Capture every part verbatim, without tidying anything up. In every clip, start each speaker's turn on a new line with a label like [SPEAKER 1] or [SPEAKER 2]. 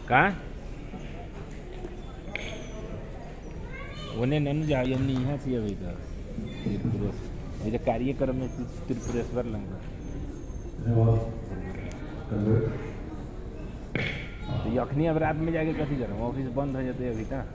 [SPEAKER 1] Kah? उन्हें non जायम नहीं है सी अभी तक त्रिपुरेश ये कार्यक्रम में त्रिपुरेश्वर लंगा तो यखनी अब रात में जाके कथी करूँ ऑफिस बंद हो जाते अभी तक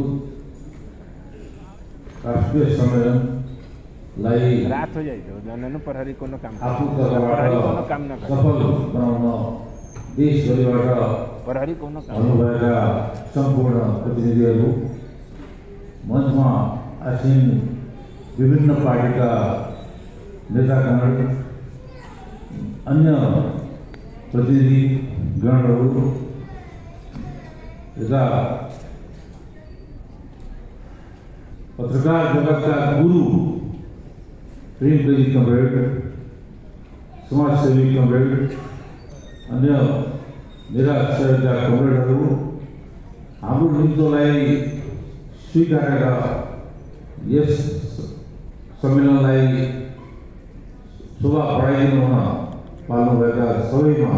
[SPEAKER 2] राष्ट्रीय सम्मेलन लाई
[SPEAKER 1] रात हो जाए तो ननु प्रहरी कोनो काम
[SPEAKER 2] आफू प्रहरी
[SPEAKER 1] कोनो काम न करे
[SPEAKER 2] सफल बनाउन देशभरिबाट
[SPEAKER 1] प्रहरी कोनो काम
[SPEAKER 2] आउनुभएका सम्पूर्ण प्रतिनिधिहरू मञ्चमा आसीन विभिन्न पार्टीका नेतागण अन्य प्रतिनिधि गणहरू यता पत्रकार जगतका गुरु प्रेमजी कमरेड समाजसेवी कमरेड अन्य मेरा सहयोगका कमरेडहरू हाम्रो निम्तोलाई स्वीकारेर यस सम्मेलनलाई शोभा बढाइदिनु हुन पाल्नुभएका सबैमा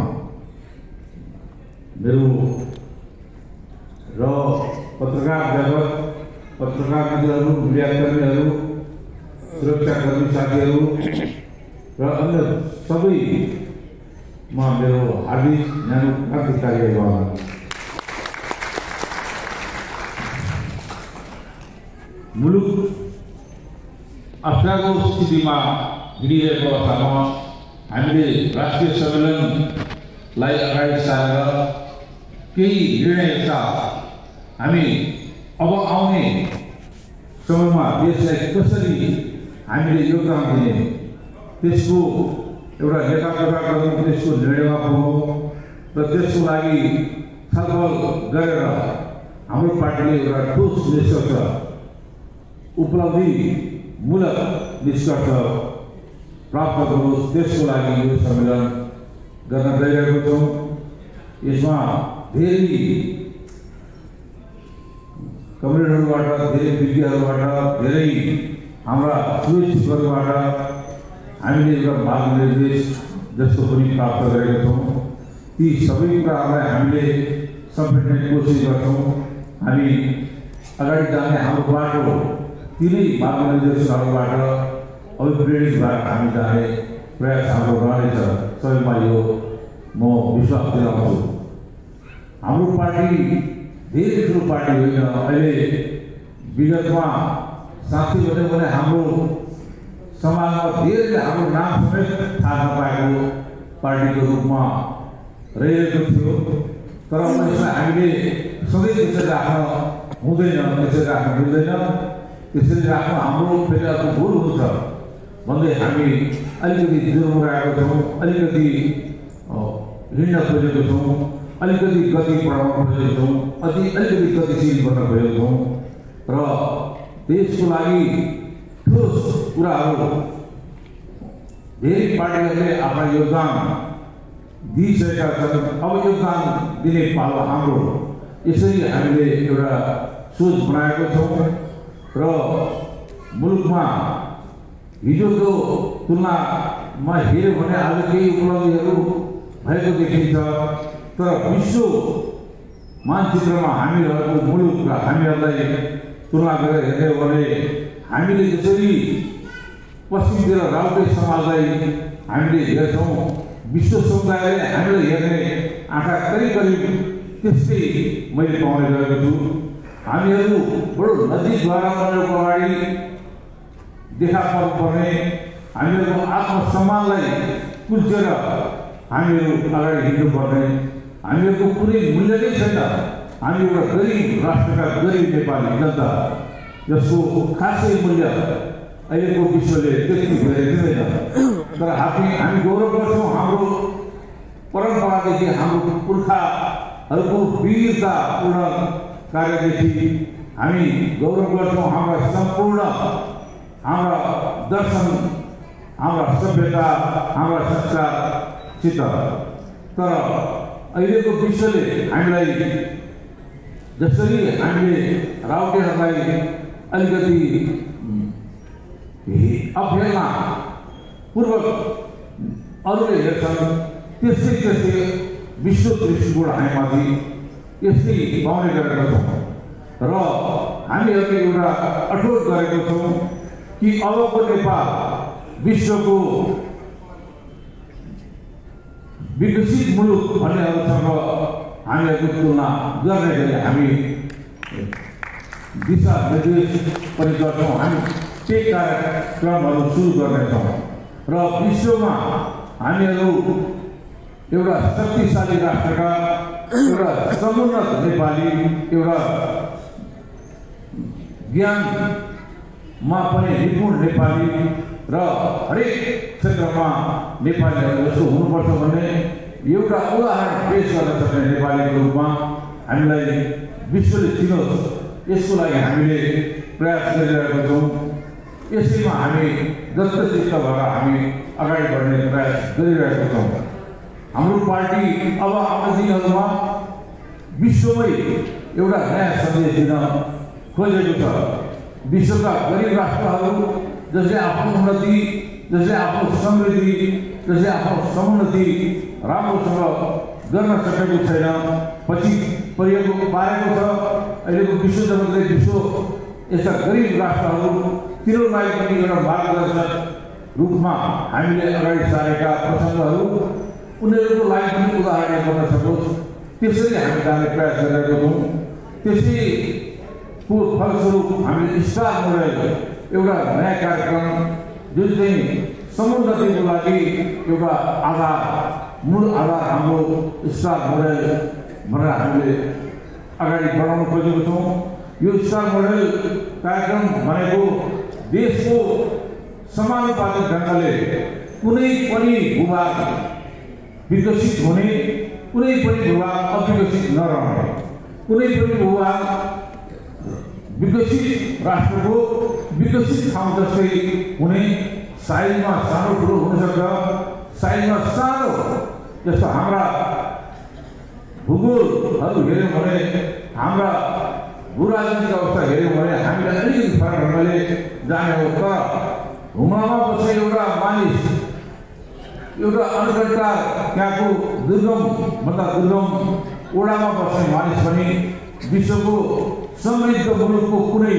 [SPEAKER 2] मेरो र पत्रकार जगत पत्रकार मित्रहरू मिडियाकर्मीहरू सुरक्षाकर्मी साथीहरू र अन्य सबैमा मेरो हार्दिक न्यानो क्रान्तिकारी अभिवादन। मुलुक अप्ठ्यारो स्थितिमा हिँडिरहेको अवस्थामा हामीले राष्ट्रिय सम्मेलनलाई अगाडि सारेर केही निर्णयका हामी अब आउने समयमा देशलाई कसरी हामीले योगदान दिने त्यसको एउटा नेतापता गरौँ त्यसको निर्णयमा पुगौँ र त्यसको लागि छलफल गरेर हाम्रो पार्टीले एउटा ठोस निष्कर्ष उपलब्धिमूलक निष्कर्ष प्राप्त गरोस् त्यसको लागि यो सम्मेलन गर्न गइरहेको छौँ। यसमा धेरै कमरेडहरूबाट धेरै विज्ञहरूबाट धेरै हाम्रा शुभेच्छुकहरूबाट हामीले एउटा मार्गनिर्देश जस्तो पनि प्राप्त गरेका छौँ। ती सबै कुराहरूलाई हामीले समेट्ने कोसिस गर्छौँ। हामी अगाडि जाने हाम्रो बाटो तिनै मार्गनिर्देशहरूबाट अभिप्रेरित भएर हामी जाने प्रयास हाम्रो रहनेछ। सबैमा यो म विश्वास दिलाउँछु। हाम्रो पार्टी धेरै ठुलो पार्टी होइन। अहिले विगतमा साथी भन्यो भने हाम्रो समाजमा धेरै हाम्रो नाम समेत थाहा नपाएको पार्टीको रूपमा रहेको थियो। तर यसलाई हामीले सधैँ त्यसरी राख्न हुँदैन, त्यसरी राख्न मिल्दैन। त्यसरी राख्न हाम्रो फेरि अर्को भुल हुन्छ भन्दै हामी अलिकति जोरमुराएको छौँ, अलिकति हिँड्न खोजेको छौँ, अलिकति गति बढाउन खोजेको छौँ, अति अलिकति गतिशील गर्न खोजेको छौँ र देशको लागि ठोस कुराहरू धेरै पार्टीहरूले आफ्ना योगदान दिइसकेका छन्। अब योगदान दिने पालो हाम्रो। यसरी हामीले एउटा सोच बनाएको छौँ र मुलुकमा हिजोको तुलनामा हेऱ्यो भने आज केही उपलब्धिहरू भएको देखिन्छ। तर विश्व मानचित्रमा हामीहरूको मुलुक र हामीहरूलाई तुलना गरेर हेर्यो भने हामीले जसरी पश्चिमतिर राउटे समाजलाई हामीले हेर्छौँ, विश्व समुदायले हामीलाई हेर्ने आँखा करिब करिब त्यस्तै मैले पाउने गरेको छु। हामीहरू बडो नजिक भएर उनीहरूको अगाडि देखा पर्नुपर्ने, हामीहरूको आत्मसम्मानलाई कुल्चेर हामीहरू अगाडि हिँड्नुपर्ने, हामीहरूको कुनै मूल्य नै छैन। हामी एउटा गरिब राष्ट्रका गरिब नेपाली जनता जसको खासै मूल्य अहिलेको विश्वले त्यति धेरै दिँदैन। तर हामी हामी गौरव गर्छौँ हाम्रो परम्परादेखि, हाम्रो पुर्खाहरूको वीरतापूर्ण कार्यदेखि हामी गौरव गर्छौँ। हाम्रा सम्पूर्ण हाम्रा दर्शन, हाम्रा सभ्यता, हाम्रा संस्कारसित। तर अहिलेको विश्वले हामीलाई जसरी हामीले राउटेहरूलाई अलिकति अवहेलना पूर्वक अरूले हेर्छन्, त्यस्तै त्यस्तै विश्व दृष्टिकोण हामीमाथि यस्तै पाउने गरेका छौँ र हामीहरूले एउटा अठोट गरेका छौँ कि अबको नेपाल विश्वको विकसित मुलुक भन्नेहरूसँग हामीहरूको तुलना गर्ने गरी हामी दिशा निर्देश पनि गर्छौँ। हामी त्यही कार्यक्रमहरू सुरु गर्नेछौँ र विश्वमा हामीहरू एउटा शक्तिशाली राष्ट्रका एउटा समुन्नत नेपाली एउटा ज्ञानमा पनि निपुण नेपाली र हरेक क्षेत्रमा नेपालीहरू जस्तो हुनुपर्छ भन्ने एउटा उदाहरण पेश गर्न सक्ने नेपालीको रूपमा हामीलाई विश्वले चिनोस् यसको लागि हामीले प्रयास गरिरहेका छौँ। यसैमा हामी दत्तचित्त भएर हामी अगाडि बढ्ने प्रयास गरिरहेका छौँ। हाम्रो पार्टी अब आउने दिनहरूमा विश्वमै एउटा नयाँ सन्देश दिन खोजेको छ। विश्वका गरिब राष्ट्रहरू जसले आफ्नो उन्नति, जसले आफ्नो समृद्धि, जसले आफ्नो समुन्नति राम्रोसँग गर्न सकेको छैन, पछि परिएको पारेको छ। अहिलेको विश्व जगतले विश्व यस्ता गरिब राष्ट्रहरू तिनीहरूलाई पनि एउटा मार्गदर्शक रूपमा हामीले अगाडि सारेका प्रसङ्गहरू उनीहरूको लागि पनि उदाहरण गर्न सकोस् त्यसरी हामी जाने प्रयास गरिरहेका छौँ। त्यसैको फलस्वरूप हामीले स्टार मोडेल एउटा नयाँ कार्यक्रम जुन चाहिँ समुन्नतिको लागि एउटा आधार मूल आधार हाम्रो स्टार मोडेल भनेर हामीले अगाडि बढाउन खोजेको छौँ। यो स्टार मोडेल कार्यक्रम भनेको देशको समानुपातिक ढङ्गले कुनै पनि भूभाग विकसित हुने, कुनै पनि भूभाग अविकसित नरहने, कुनै पनि भूभाग विकसित राष्ट्रको विकसित ठाउँ जस्तै हुने, साइजमा सानो ठुलो हुनसक्छ, साइजमा सानो जस्तो हाम्रा भूगोलहरू हेऱ्यौँ भने, हाम्रा भूराजनीतिक अवस्था हेऱ्यौँ भने हामीलाई अलिकति फरक ढङ्गले जाने हो। तर हुमामा बस्ने एउटा मानिस, एउटा अनगढता त्यहाँको दुर्गमभन्दा दुर्गम ओडामा बस्ने मानिस पनि विश्वको समृद्ध मुलुकको कुनै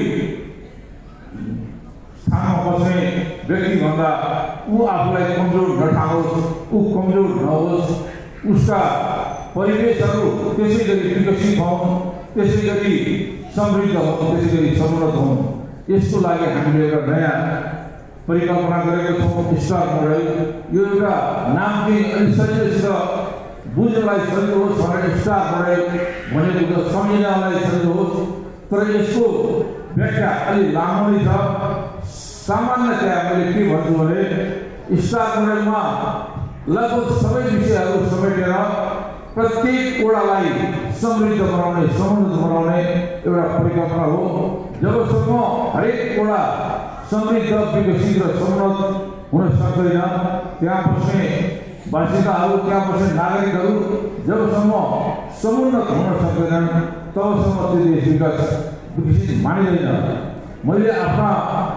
[SPEAKER 2] स्थानमा बस्ने व्यक्तिभन्दा ऊ आफूलाई कमजोर नठानोस्, ऊ कमजोर नहोस्, उसका परिवेशहरू त्यसै गरी विकसित हुन्, त्यसै गरी समृद्ध हुन्, त्यसै गरी समुन्नत हुन्। यसको लागि हामीले एउटा नयाँ परिकल्पना गरेको छौँ स्टार मोडेल। यो एउटा नाम चाहिँ अलिक सजिलोसित बुझ्नलाई सजिलो होस् भनेर स्टार मोडेल भनेको त सम्झिनलाई सजिलो होस्, तर यसको व्याख्या अलिक लामो नै छ। सामान्यतया मैले के भन्छु भने स्टार मोडेलमा लगभग सबै विषयहरू समेटेर प्रत्येक ओडालाई समृद्ध बनाउने, समुन्नत बनाउने एउटा परिकल्पना हो। जबसम्म हरेक ओडा समृद्ध, विकसित र समुन्नत हुन सक्दैन, त्यहाँ बस्ने बासिन्दाहरू, त्यहाँ बस्ने नागरिकहरू जबसम्म समुन्नत हुन सक्दैनन् तबसम्म त्यो देश विकास विकसित मानिँदैन। मैले आफ्ना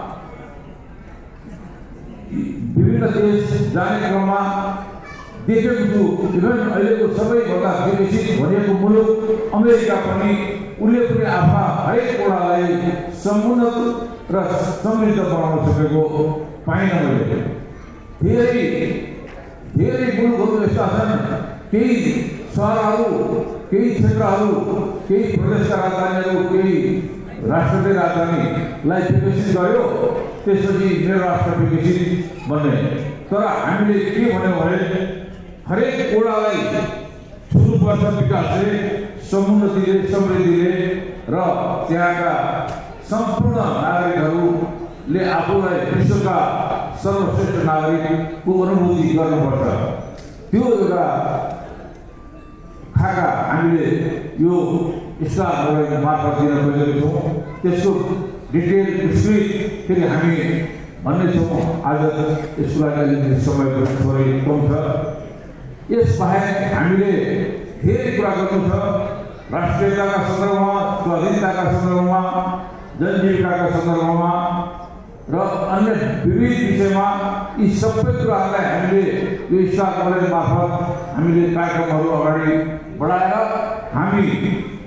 [SPEAKER 2] विभिन्न देश जाने क्रममा देखेको छु। इभन अहिलेको सबैभन्दा विकसित भनिएको मुलुक अमेरिका पनि उसले पनि आफ्ना हरेक ओडालाई समुन्नत र समृद्ध बनाउन सकेको पाइन मैले। धेरै धेरै मुलुकहरू यस्ता छन्, केही सहरहरू, केही क्षेत्रहरू, केही प्रदेशका राजधानीहरू, केही राष्ट्रकै राजधानीलाई विकसित गर्यो, त्यसपछि मेरो राष्ट्र विकसित बन्ने। तर हामीले के भन्यौँ भने हरेक ओडालाई छुनुपर्छ विकासले, समुन्नतिले, समृद्धिले र त्यहाँका सम्पूर्ण नागरिकहरूले आफूलाई विश्वका सर्वश्रेष्ठ नागरिकको अनुभूति गर्नुपर्छ। त्यो एउटा खाका हामीले यो स्टार मोडेल मार्फत दिन खोजेको छौँ। त्यसको डिटेल विस्तृत फेरि हामी भन्नेछौँ। आज यसको लागि समयको थोरै कम छ। यसबाहेक हामीले धेरै कुरा गर्नु छ। राष्ट्रियताका सन्दर्भमा, स्वाधीनताका सन्दर्भमा, जनजीविकाका सन्दर्भमा र अन्य विविध विषयमा यी सबै कुराहरूलाई हामीले यो स्टार मोडेल मार्फत हामीले कार्यक्रमहरू अगाडि बढाएर हामी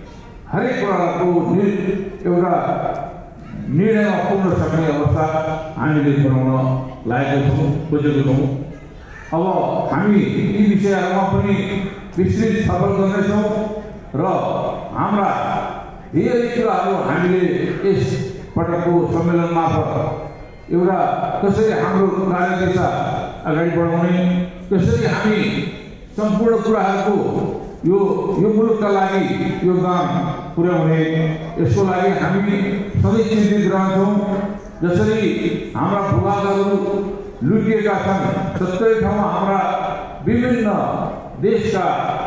[SPEAKER 2] हरेक कुराको एउटा निर्णयमा पुग्न सक्ने अवस्था हामीले बनाउन लागेका छौँ, खोजेको छौँ। अब हामी यी विषयहरूमा पनि विस्तृत छलफल गर्नेछौँ र हाम्रा धेरै कुराहरू हामीले यस पटकको सम्मेलन मार्फत एउटा कसरी हाम्रो कार्यदिशा अगाडि बढाउने, कसरी हामी सम्पूर्ण कुराहरूको यो यो मुलुकका लागि योगदान पुर्याउने, यसको लागि हामी सधैँ चिन्तित रहन्छौँ। जसरी हाम्रा भूभागहरू लुटिएका छन्, सत्तरी ठाउँमा हाम्रा विभिन्न देशका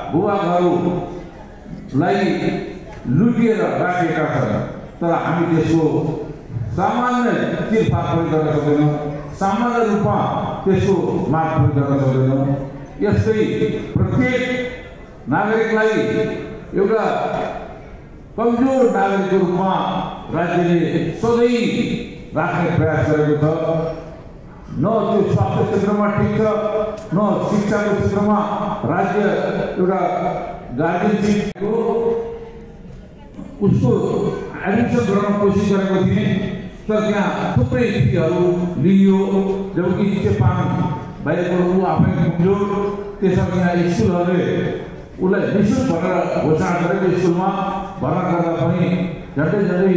[SPEAKER 2] भूभागहरूलाई लुटिएर राखेका छन्, तर हामी त्यसको सामान्य तिरफार पनि गर्न सक्दैनौँ, सामान्य रूपमा त्यसको माग पनि गर्न सक्दैनौँ। यस्तै प्रत्येक नागरिकलाई एउटा कमजोर नागरिकको रूपमा राज्यले सधैँ राख्ने प्रयास गरेको छ। न त्यो स्वास्थ्य क्षेत्रमा ठिक छ, न शिक्षाको क्षेत्रमा राज्य एउटा गार्जियनसिपको उसको एडमिसन गराउन कोसिस गरेको थिएँ, तर त्यहाँ थुप्रै फीहरू लिइयो, जबकि चेपाङ बाहिरको ऊ आफै कमजोर, त्यसमा यहाँ स्कुलहरूले उसलाई निःशुल्क भनेर घोषणा गरेको स्कुलमा भर्ना गर्दा पनि झन्डै झन्डै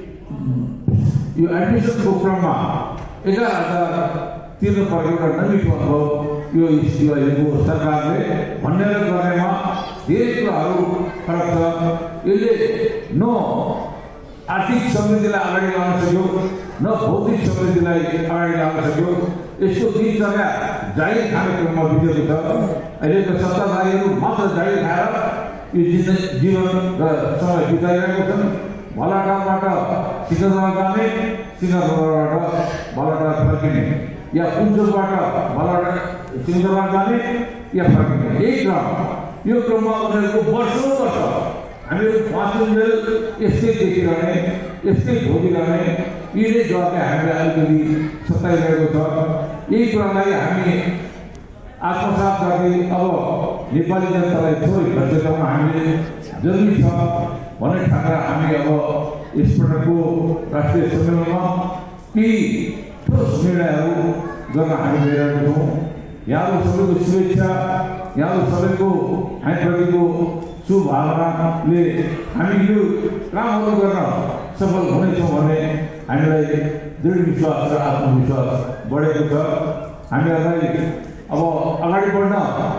[SPEAKER 2] यो एडमिसनको क्रममा एघार हजार तिर्न परेको एउटा नमिठो अनुभव यो स्कुलको सरकारले भनेर गर्नेमा धेरै कुराहरू फरक छ। यसले न आर्थिक समृद्धिलाई अगाडि ल्याउन सक्यो, न भौतिक समृद्धिलाई अगाडि ल्याउन सक्यो। यसको दिनचर्या जागिर खाने क्रममा बितेको छ। अहिलेका सत्ताधारीहरू मात्र जागिर खाएर यो जीवन र समय बिताइरहेको छन्। भलाटाबाट सिंहदरबार जाने, सिंहदरबारबाट भलाटा फर्किने, या पुञ्चोकबाट भलाटा सिंहदरबार जाने या फर्किने, यही क्रम। यो क्रममा उनीहरूको वर्षौँ वर्ष हामीहरू पाँचुन्जेल यस्तै देखिरहने, यस्तै भोगिरहने, यिनै जवाबले हामीलाई अलिकति सताइरहेको छ। यही कुरालाई हामी आत्मसात गर्दै अब नेपाली जनतालाई थोरै सचेतन हामीले जरुरी छ भन्ने ठानेर हामी अब यसपटकको राष्ट्रिय सम्मेलनमा केही ठोस निर्णयहरू गर्न हामी गइरहेका छौँ। यहाँहरू सबैको शुभेच्छा, यहाँहरू सबैको हामीप्रतिको शुभभावनाले हामी यो कामहरू गर्न सफल हुनेछौँ भन्ने हामीलाई दृढ विश्वास र आत्मविश्वास बढेको छ। हामीहरूलाई अब अगाडि बढ्न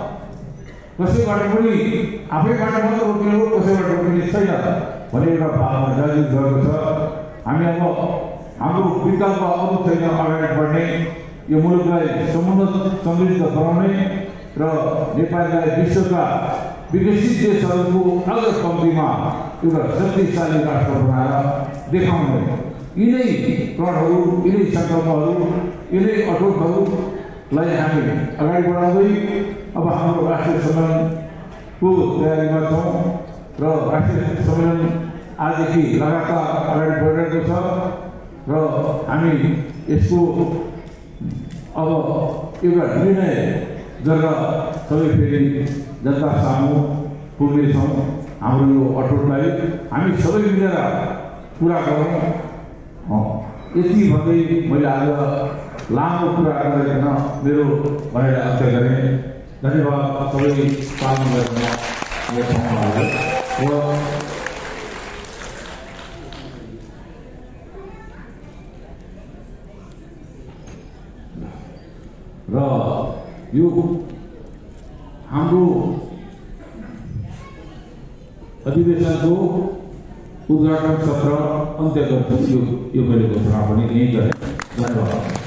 [SPEAKER 2] कसैबाट पनि आफैबाट मात्र रोक्ने हो, कसैबाट रोक्ने छैन भन्ने एउटा भावना जागृत गरेको छ। हामी अब हाम्रो विकल्प अरू छैन अगाडि बढ्ने, यो मुलुकलाई समुन्नत समृद्ध बनाउने र नेपाललाई विश्वका विकसित देशहरूको अग्र पङ्क्तिमा एउटा शक्तिशाली राष्ट्र बनाएर देखाउने। यिनै प्रणहरू, यिनै सङ्कल्पहरू, यिनै अटोटहरूलाई हामी अगाडि बढाउँदै अब हाम्रो राष्ट्रिय सम्मेलनको तयारीमा छौँ र राष्ट्रिय सम्मेलन आजदेखि लगातार अगाडि बढिरहेको छ र हामी यसको अब एउटा निर्णय गरेर सबै फेरि जनता सामु पुग्नेछौँ। हाम्रो यो अटोटलाई हामी सबै मिलेर पुरा गरौँ। यति भन्दै मैले आज लामो कुरा गरिकन मेरो भनाइलाई अन्त्य गरेँ। धन्यवाद सबै पालन गरेर र यो हाम्रो अधिवेशनको उद्घाटन सत्र अन्त्य गर्छु। यो यो मैले घोषणा पनि यहीँ गरेँ। धन्यवाद।